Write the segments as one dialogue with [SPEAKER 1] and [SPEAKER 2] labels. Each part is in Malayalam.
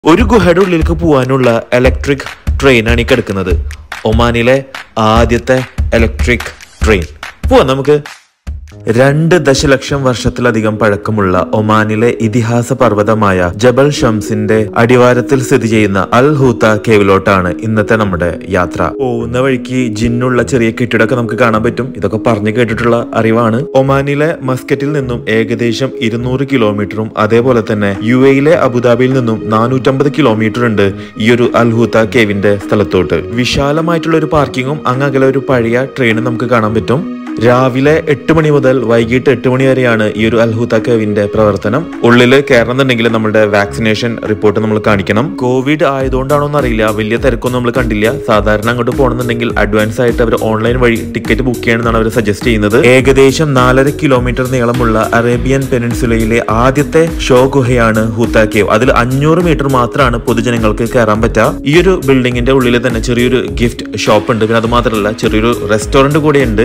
[SPEAKER 1] ഒരു ഗുഹയുടെ ഉള്ളിലേക്ക് പോകാനുള്ള ഇലക്ട്രിക് ട്രെയിനാണ് ഈ കിടക്കുന്നത്. ഒമാനിലെ ആദ്യത്തെ ഇലക്ട്രിക് ട്രെയിൻ. പോവാം നമുക്ക്. 2 ദശലക്ഷം വർഷത്തിലധികം പഴക്കമുള്ള ഒമാനിലെ ഇതിഹാസ പർവ്വതമായ ജബൽ ഷംസിന്റെ അടിവാരത്തിൽ സ്ഥിതി ചെയ്യുന്ന അൽ ഹൂത്ത കേവിലോട്ടാണ് ഇന്നത്തെ നമ്മുടെ യാത്ര. പോകുന്ന വഴിക്ക് ജിന്നുള്ള ചെറിയ കെട്ടിടമൊക്കെ നമുക്ക് കാണാൻ പറ്റും. ഇതൊക്കെ പറഞ്ഞു കേട്ടിട്ടുള്ള അറിവാണ്. ഒമാനിലെ മസ്കറ്റിൽ നിന്നും ഏകദേശം 200 കിലോമീറ്ററും അതേപോലെ തന്നെ UAE അബുദാബിയിൽ നിന്നും 450 കിലോമീറ്റർ ഉണ്ട് ഈ ഒരു അൽ ഹൂത്ത കേവിന്റെ സ്ഥലത്തോട്ട്. വിശാലമായിട്ടുള്ള ഒരു പാർക്കിങ്ങും അങ്ങകലെ ഒരു പഴയ ട്രെയിനും നമുക്ക് കാണാൻ പറ്റും. രാവിലെ 8 മണി മുതൽ വൈകിട്ട് 8 മണി വരെയാണ് ഈ ഒരു അൽ ഹൂത്ത കേവിന്റെ പ്രവർത്തനം. ഉള്ളിൽ കയറണമെന്നുണ്ടെങ്കിൽ നമ്മുടെ വാക്സിനേഷൻ റിപ്പോർട്ട് നമ്മൾ കാണിക്കണം. കോവിഡ് ആയതുകൊണ്ടാണോ എന്നറിയില്ല, വലിയ തിരക്കൊന്നും നമ്മൾ കണ്ടില്ല. സാധാരണ അങ്ങോട്ട് പോകണമെന്നുണ്ടെങ്കിൽ അഡ്വാൻസ് ആയിട്ട് അവർ ഓൺലൈൻ വഴി ടിക്കറ്റ് ബുക്ക് ചെയ്യണമെന്നാണ് അവർ സജസ്റ്റ് ചെയ്യുന്നത്. ഏകദേശം 4.5 കിലോമീറ്റർ നീളമുള്ള അറേബ്യൻ പെനിൻസുലയിലെ ആദ്യത്തെ ഷോ ഗുഹയാണ് ഹൂത്ത കേവ്. അതിൽ 500 മീറ്റർ മാത്രമാണ് പൊതുജനങ്ങൾക്ക് കയറാൻ പറ്റുക. ഈ ഒരു ബിൽഡിങ്ങിന്റെ ഉള്ളിൽ തന്നെ ചെറിയൊരു ഗിഫ്റ്റ് ഷോപ്പ് ഉണ്ട്. പിന്നെ അത് മാത്രമല്ല ചെറിയൊരു റെസ്റ്റോറന്റ് കൂടെ ഉണ്ട്.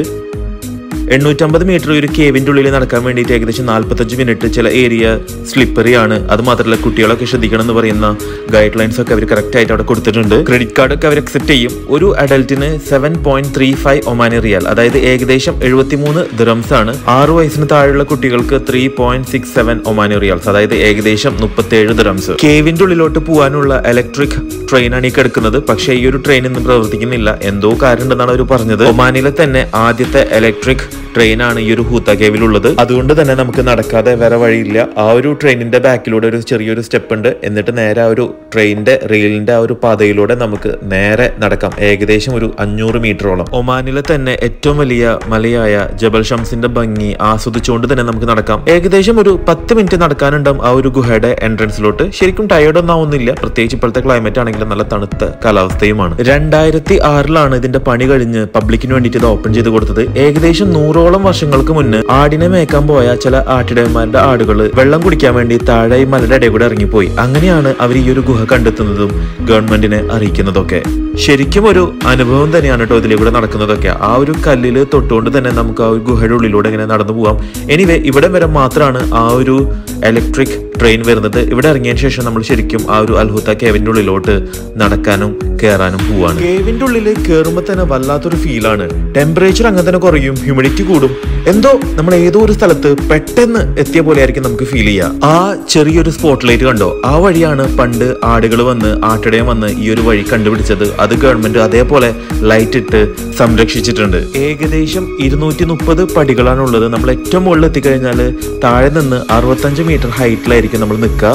[SPEAKER 1] 850 മീറ്റർ ഒരു കേവിന്റെ ഉള്ളിൽ നടക്കാൻ വേണ്ടിയിട്ട് ഏകദേശം 45 മിനിറ്റ്. ചില ഏരിയ സ്ലിപ്പറി ആണ്. അത് മാത്രമല്ല കുട്ടികളൊക്കെ ശ്രദ്ധിക്കണം എന്ന് പറയുന്ന ഗൈഡ് ലൈൻസ് ഒക്കെ അവർ കറക്റ്റ് ആയിട്ട് അവിടെ കൊടുത്തിട്ടുണ്ട്. ക്രെഡിറ്റ് കാർഡ് ഒക്കെ അവർ അക്സെപ്റ്റ് ചെയ്യും. ഒരു അഡൽറ്റിന് 7.35 ഒമാനി റിയാൽ, അതായത് ഏകദേശം 73 ദിറംസ് ആണ്. 6 വയസ്സിന് താഴെയുള്ള കുട്ടികൾക്ക് 3.67 ഒമാനി റിയാൽസ്, അതായത് ഏകദേശം 37 ദിറംസ്. കേവിന്റെ ഉള്ളിലോട്ട് പോകാനുള്ള ഇലക്ട്രിക് ട്രെയിനാണ് ഈ കിടക്കുന്നത്. പക്ഷേ ഈ ഒരു ട്രെയിൻ ഇന്ന് പ്രവർത്തിക്കുന്നില്ല. എന്തോ കാര്യം ഉണ്ടെന്നാണ് അവർ പറഞ്ഞത്. ഒമാനിലെ തന്നെ ആദ്യത്തെ ഇലക്ട്രിക് ട്രെയിനാണ് ഈ ഒരു ഹൂത്ത കേവിലുള്ളത്. അതുകൊണ്ട് തന്നെ നമുക്ക് നടക്കാതെ വേറെ വഴിയില്ല. ആ ഒരു ട്രെയിനിന്റെ ബാക്കിലൂടെ ഒരു ചെറിയൊരു സ്റ്റെപ്പ് ഉണ്ട്. എന്നിട്ട് നേരെ ആ ഒരു ട്രെയിനിന്റെ റെയിലിന്റെ ആ ഒരു പാതയിലൂടെ നമുക്ക് നേരെ നടക്കാം. ഏകദേശം ഒരു 500 മീറ്ററോളം. ഒമാനിലെ തന്നെ ഏറ്റവും വലിയ മലയായ ജബൽ ഷംസിന്റെ ഭംഗി ആസ്വദിച്ചുകൊണ്ട് തന്നെ നമുക്ക് നടക്കാം. ഏകദേശം ഒരു 10 മിനിറ്റ് നടക്കാനുണ്ടാവും ആ ഒരു ഗുഹയുടെ എൻട്രൻസിലോട്ട്. ശരിക്കും ടയേർഡ് ഒന്നും ആവുന്നില്ല. പ്രത്യേകിച്ച് ഇപ്പോഴത്തെ ക്ലൈമറ്റ് ആണെങ്കിലും നല്ല തണുത്ത കാലാവസ്ഥയുമാണ്. 2006 ഇതിന്റെ പണി കഴിഞ്ഞ് പബ്ലിക്കിന് വേണ്ടിയിട്ട് ഇത് ഓപ്പൺ ചെയ്ത് കൊടുത്തത്. ഏകദേശം 100ഓളം വർഷങ്ങൾക്ക് മുന്നേ ആടിനെ മേക്കാൻ പോയ ചില ആട്ടിടയന്മാരുടെ ആടുകൾ വെള്ളം കുടിക്കാൻ വേണ്ടി താഴെ മലയുടെ ഇടയിൽ കൂടെ ഇറങ്ങിപ്പോയി. അങ്ങനെയാണ് അവർ ഈ ഒരു ഗുഹ കണ്ടെത്തുന്നതും ഗവൺമെന്റിനെ അറിയിക്കുന്നതൊക്കെ. ശരിക്കും ഒരു അനുഭവം തന്നെയാണ് കേട്ടോ ഇതിലൂടെ നടക്കുന്നതൊക്കെ. ആ ഒരു കല്ലില് തൊട്ടുകൊണ്ട് തന്നെ നമുക്ക് ആ ഒരു ഗുഹയുടെ ഉള്ളിലൂടെ ഇങ്ങനെ നടന്നു പോവാം. എനിവേ ഇവിടെ വരെ മാത്രമാണ് ആ ഒരു ഇലക്ട്രിക് ട്രെയിൻ വരുന്നത്. ഇവിടെ ഇറങ്ങിയതിനു ശേഷം നമ്മൾ ശരിക്കും ആ ഒരു അൽ ഹൂത്ത കേവിന്റെ ഉള്ളിലോട്ട് നടക്കാനും കയറാനും പോവാണ്. കേവിന്റെ ഉള്ളിൽ കയറുമ്പോൾ തന്നെ വല്ലാത്തൊരു ഫീലാണ്. ടെമ്പറേച്ചർ അങ്ങനെ തന്നെ കുറയും, ഹ്യൂമിഡിറ്റി കൂടും. എന്തോ നമ്മൾ ഏതോ ഒരു സ്ഥലത്ത് പെട്ടെന്ന് എത്തിയ പോലെ ആയിരിക്കും നമുക്ക് ഫീൽ ചെയ്യുക. ആ ചെറിയൊരു സ്പോട്ട് ലൈറ്റ് കണ്ടോ? ആ വഴിയാണ് പണ്ട് ആടുകൾ വന്ന് ആട്ടിടയം വന്ന് ഈ ഒരു വഴി കണ്ടുപിടിച്ചത്. അത് ഗവൺമെന്റ് അതേപോലെ ലൈറ്റ് ഇട്ട് സംരക്ഷിച്ചിട്ടുണ്ട്. ഏകദേശം 230 പടികളാണുള്ളത്. നമ്മൾ ഏറ്റവും മുകളിൽ എത്തിക്കഴിഞ്ഞാൽ താഴെ നിന്ന് 65 മീറ്റർ ഹൈറ്റിലായിരിക്കും നമ്മൾ നിൽക്കുക.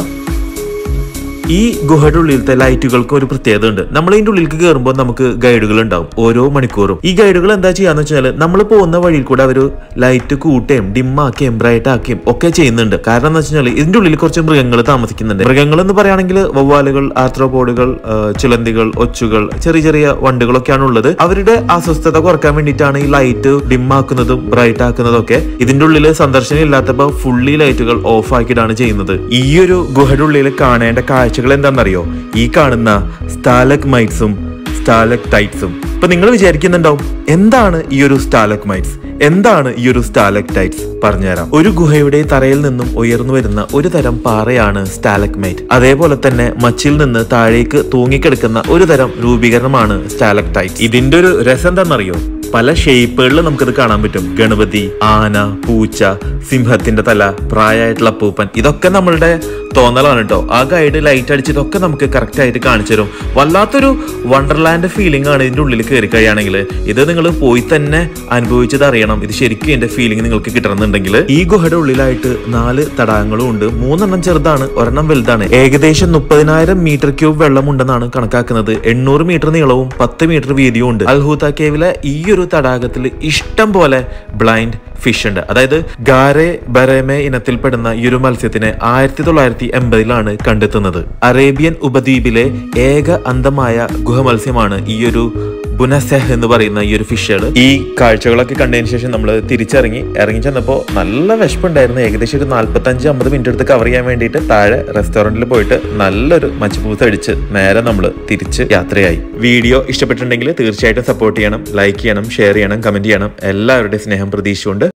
[SPEAKER 1] ഈ ഗുഹയുടെ ഉള്ളിലത്തെ ലൈറ്റുകൾക്ക് ഒരു പ്രത്യേകത ഉണ്ട്. നമ്മൾ ഇതിന്റെ ഉള്ളിലേക്ക് കയറുമ്പോൾ നമുക്ക് ഗൈഡുകൾ ഉണ്ടാവും ഓരോ മണിക്കൂറും. ഈ ഗൈഡുകൾ എന്താ ചെയ്യാന്ന് വെച്ചാൽ നമ്മൾ പോകുന്ന വഴിയിൽ കൂടെ അവർ ലൈറ്റ് കൂട്ടുകയും ഡിമ്മാക്കുകയും ബ്രൈറ്റ് ആക്കുകയും ഒക്കെ ചെയ്യുന്നുണ്ട്. കാരണം എന്താ വെച്ചാൽ ഇതിന്റെ ഉള്ളിൽ കുറച്ച് മൃഗങ്ങൾ താമസിക്കുന്നുണ്ട്. മൃഗങ്ങൾ എന്ന് പറയുകയാണെങ്കിൽ വവ്വാലുകൾ, ആർത്രോപോഡുകൾ, ചിലന്തികൾ, ഒച്ചുകൾ, ചെറിയ ചെറിയ വണ്ടുകളൊക്കെയാണ് ഉള്ളത്. അവരുടെ അസ്വസ്ഥത കുറക്കാൻ വേണ്ടിയിട്ടാണ് ഈ ലൈറ്റ് ഡിമ്മാക്കുന്നതും ബ്രൈറ്റ് ആക്കുന്നതും ഒക്കെ. ഇതിന്റെ ഉള്ളിൽ സന്ദർശനം ഇല്ലാത്തപ്പോൾ ഫുള്ളി ലൈറ്റുകൾ ഓഫ് ആക്കിയിട്ടാണ് ചെയ്യുന്നത്. ഈ ഒരു ഗുഹയുടെ ഉള്ളിൽ കാണേണ്ട കാഴ്ചകൾ എന്താണെന്നറിയോ? ഈ കാണുന്ന സ്റ്റാലഗ്മൈറ്റ്സും സ്റ്റാലക്ടൈറ്റ്സും. ഇപ്പൊ നിങ്ങൾ വിചാരിക്കുന്നുണ്ടാവും എന്താണ് ഈ ഒരു സ്റ്റാലഗ്മൈറ്റ്സ്, എന്താണ് ഈ ഒരു സ്റ്റാലക്ടൈറ്റ്സ്? പറഞ്ഞുതരാം. ഒരു ഗുഹയുടെ തറയിൽ നിന്നും ഉയർന്നു വരുന്ന ഒരു തരം പാറയാണ് സ്റ്റാലഗ്മൈറ്റ്. അതേപോലെ തന്നെ മച്ചിൽ നിന്ന് താഴേക്ക് തൂങ്ങിക്കിടക്കുന്ന ഒരു തരം രൂപീകരണമാണ് സ്റ്റാലക്ടൈറ്റ്. ഇതിന്റെ ഒരു രസം എന്താണെന്നറിയോ? പല ഷേപ്പുകളിൽ നമുക്കിത് കാണാൻ പറ്റും. ഗണപതി, ആന, പൂച്ച, സിംഹത്തിന്റെ തല, പ്രായമായിട്ടുള്ള അപ്പൂപ്പൻ, ഇതൊക്കെ നമ്മളുടെ തോന്നലാണ് കേട്ടോ. ആ ഗൈഡ് ലൈറ്റ് അടിച്ചതൊക്കെ നമുക്ക് കറക്റ്റ് ആയിട്ട് കാണിച്ചു തരും. വല്ലാത്തൊരു വണ്ടർലാൻഡ് ഫീലിംഗ് ആണ് ഇതിന്റെ ഉള്ളിൽ കയറി കഴിയുകയാണെങ്കിൽ. ഇത് നിങ്ങൾ പോയി തന്നെ അനുഭവിച്ചത് അറിയണം. ഇത് ശരിക്കും ഇതിന്റെ ഫീലിംഗ് നിങ്ങൾക്ക് കിട്ടണമെന്നുണ്ടെങ്കിൽ. ഈ ഗുഹയുടെ ഉള്ളിലായിട്ട് 4 തടാകങ്ങളും ഉണ്ട്. 3 ചെറുതാണ്, 1 വലുതാണ്. ഏകദേശം 30,000 മീറ്റർ ക്യൂബ് വെള്ളം ഉണ്ടെന്നാണ് കണക്കാക്കുന്നത്. 800 മീറ്റർ നീളവും 10 മീറ്റർ വീതിയും ഉണ്ട്. അൽ ഹൂത്ത കേവിലെ ഈ ഒരു തടാകത്തിൽ ഇഷ്ടം പോലെ ബ്ലൈൻഡ് ഫിഷ് ഉണ്ട്. അതായത് ഗാരെ ബരേമെ ഇനത്തിൽപ്പെടുന്ന ഈ ഒരു മത്സ്യത്തിനെ 1980 കണ്ടെത്തുന്നത്. അറേബ്യൻ ഉപദ്വീപിലെ ഏക അന്ധമായ ഗുഹ മത്സ്യമാണ് ഈ ഒരു ബുനസെഹ് എന്ന് പറയുന്ന ഈ ഒരു ഫിഷുകൾ. ഈ കാഴ്ചകളൊക്കെ കണ്ടതിന് ശേഷം നമ്മൾ ഇറങ്ങി ചെന്നപ്പോൾ നല്ല വിശപ്പുണ്ടായിരുന്നു. ഏകദേശം ഒരു 45-50 മിനിറ്റ് എടുത്ത് കവർ ചെയ്യാൻ വേണ്ടിയിട്ട് താഴെ റെസ്റ്റോറന്റിൽ പോയിട്ട് നല്ലൊരു മച്ചുപൂസ് അടിച്ച് നേരെ നമ്മൾ തിരിച്ച് യാത്രയായി. വീഡിയോ ഇഷ്ടപ്പെട്ടിട്ടുണ്ടെങ്കിൽ തീർച്ചയായിട്ടും സപ്പോർട്ട് ചെയ്യണം, ലൈക്ക് ചെയ്യണം, ഷെയർ ചെയ്യണം, കമന്റ് ചെയ്യണം. എല്ലാവരുടെയും സ്നേഹം പ്രതീക്ഷിച്ചുകൊണ്ട്